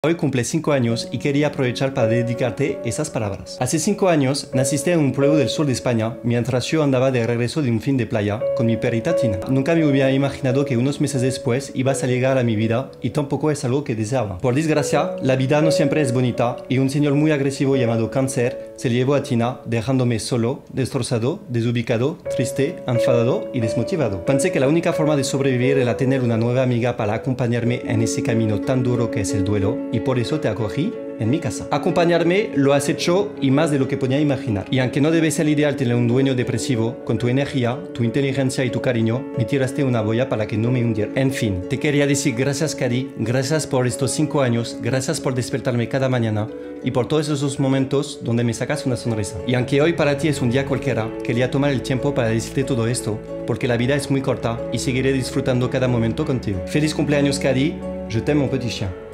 Hoy cumple 5 años y quería aprovechar para dedicarte esas palabras. Hace 5 años naciste en un pueblo del sur de España, mientras yo andaba de regreso de un fin de playa con mi perrita Tina. Nunca me hubiera imaginado que unos meses después ibas a llegar a mi vida y tampoco es algo que deseaba. Por desgracia, la vida no siempre es bonita y un señor muy agresivo llamado Cáncer se llevó a Tina, dejándome solo, destrozado, desubicado, triste, enfadado y desmotivado. Pensé que la única forma de sobrevivir era tener una nueva amiga para acompañarme en ese camino tan duro que es el duelo, y por eso te acogí en mi casa. Acompañarme lo has hecho y más de lo que podía imaginar. Y aunque no debe ser ideal tener un dueño depresivo, con tu energía, tu inteligencia y tu cariño, me tiraste una boya para que no me hundiera. En fin, te quería decir gracias, Cady, gracias por estos 5 años, gracias por despertarme cada mañana y por todos esos momentos donde me sacas una sonrisa. Y aunque hoy para ti es un día cualquiera, quería tomar el tiempo para decirte todo esto, porque la vida es muy corta y seguiré disfrutando cada momento contigo. Feliz cumpleaños, Cady, je t'aime mon petit chien.